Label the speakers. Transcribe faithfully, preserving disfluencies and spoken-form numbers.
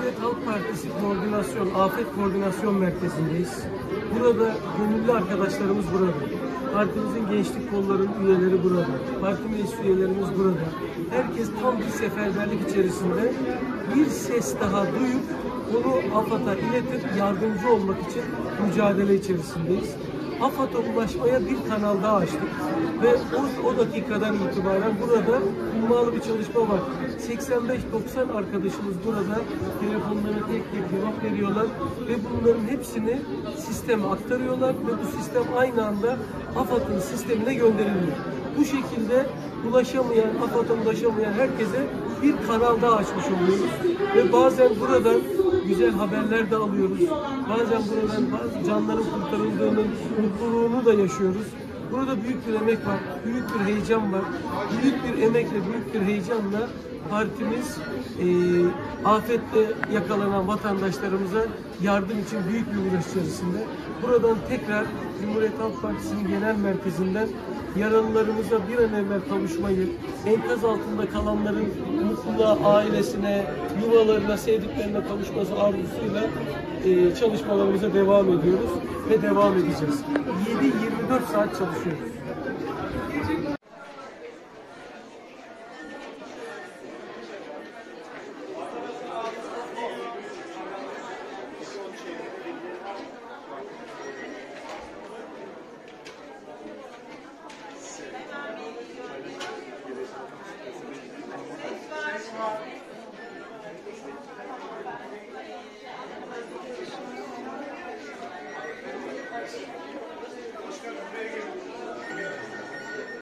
Speaker 1: Cumhuriyet Halk Partisi Koordinasyon, Afet Koordinasyon Merkezi'ndeyiz. Burada gönüllü arkadaşlarımız burada. Partimizin gençlik kollarının üyeleri burada. Parti meclis üyelerimiz burada. Herkes tam bir seferberlik içerisinde bir ses daha duyup onu AFAD'a iletip yardımcı olmak için mücadele içerisindeyiz. AFAD'a ulaşmaya bir kanal daha açtık ve o, o dakikadan itibaren burada ummalı bir çalışma var. seksen beş doksan arkadaşımız burada telefonlarına tek tek cevap veriyorlar ve bunların hepsini sisteme aktarıyorlar ve bu sistem aynı anda AFAD'ın sistemine gönderiliyor. Bu şekilde ulaşamayan, AFAD'a ulaşamayan herkese bir kanal daha açmış oluyoruz ve bazen buradan güzel haberler de alıyoruz. Bazen buradan bazı canların kurtarıldığının mutluluğunu da yaşıyoruz. Burada büyük bir emek var, büyük bir heyecan var. Büyük bir emekle, büyük bir heyecanla partimiz e, afette yakalanan vatandaşlarımıza yardım için büyük bir uğraş içerisinde. Buradan tekrar Cumhuriyet Halk Partisi'nin genel merkezinden yaralılarımıza bir an evvel kavuşmayı, enkaz altında kalanların mutluluğa, ailesine, yuvalarına, sevdiklerine kavuşması arzusuyla e, çalışmalarımıza devam ediyoruz ve devam edeceğiz. yedi yirmi dört saat çalışıyoruz.